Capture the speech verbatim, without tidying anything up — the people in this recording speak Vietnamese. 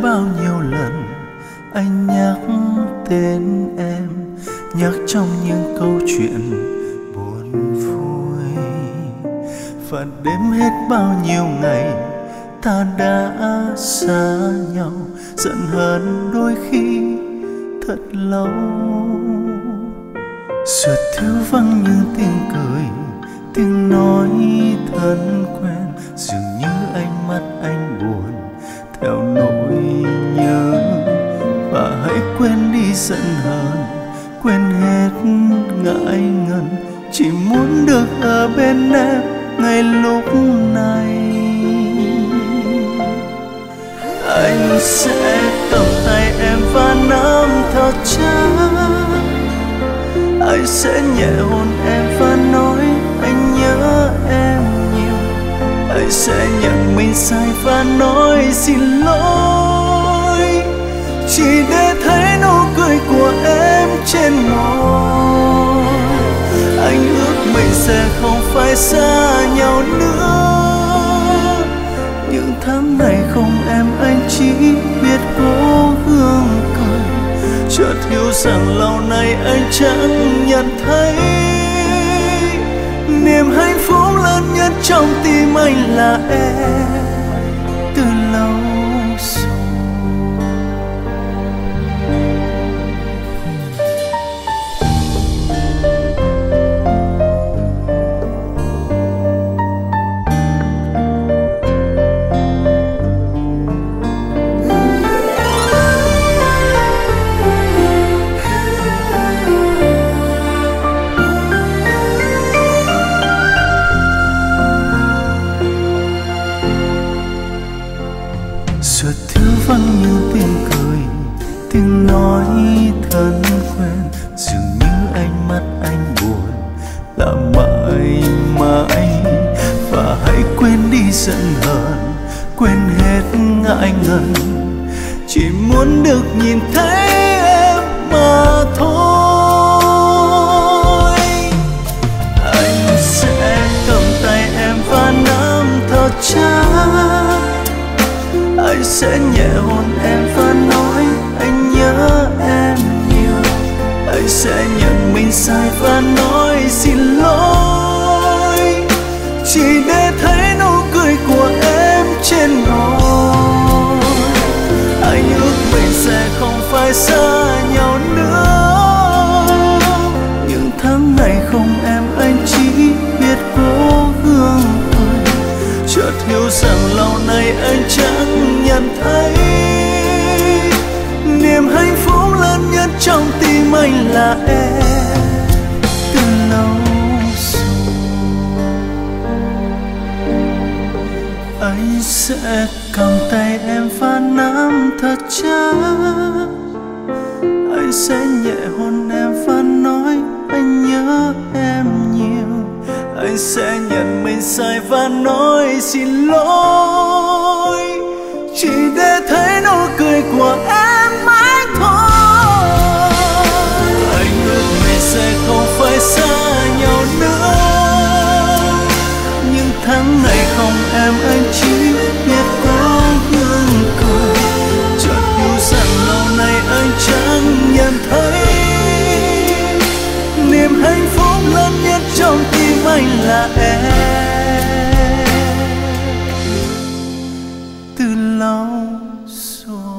bao nhiêu lần anh nhắc tên em, nhắc trong những câu chuyện buồn vui. Và đếm hết bao nhiêu ngày ta đã xa nhau, giận hờn đôi khi thật lâu. Suốt thiếu vắng những tiếng cười, tiếng nói thân quen, dường như ánh mắt anh buồn theo nỗi nhớ. Và hãy quên đi giận hờn, quên hết ngại ngần, chỉ muốn được ở bên em ngay lúc này. Anh sẽ cầm tay em và nắm thật chặt, anh sẽ nhẹ hôn em và nói anh nhớ em nhiều. Anh sẽ nhận mình sai và nói xin lỗi, chỉ để thấy nụ cười của em trên môi. Anh ước mình sẽ không phải xa nhau nữa. Những tháng ngày không em anh chỉ biết cố gắng cười, chợt hiểu rằng lâu nay anh chẳng nhận thấy niềm hạnh phúc lớn nhất trong tim anh là em từ lâu rồi. Suốt thiếu vắng như tiếng cười, tiếng nói thân quen, dường như ánh mắt anh buồn là mãi mãi. Và hãy quên đi giận hờn, quên hết ngại ngần, chỉ muốn được nhìn thấy em mà thôi. Anh sẽ cầm tay em và nắm thật chặt, anh sẽ nhẹ hôn em và nói anh nhớ em nhiều. Anh sẽ nhận mình sai và nói xin lỗi, chỉ để thấy nụ cười của em trên môi. Anh ước mình sẽ không phải xa nhau nữa. Những tháng ngày không em anh chỉ biết cố gắng cười, chợt hiểu rằng lâu nay anh chẳng nhận thấy niềm hạnh phúc lớn nhất trong tim anh là em từ lâu rồi. Anh sẽ cầm tay em và nắm thật chặt, anh sẽ nhẹ hôn em và nói anh nhớ em nhiều. Anh sẽ nhận mình sai và nói xin lỗi, chỉ để thấy nụ cười của em mãi thôi. Anh ước mình sẽ không phải xa nhau nữa. Nhưng tháng ngày không em anh chỉ biết cố gắng cười, chợt hiểu rằng lâu nay anh chẳng nhận thấy niềm hạnh phúc lớn nhất trong tim anh là em từ lâu rồi.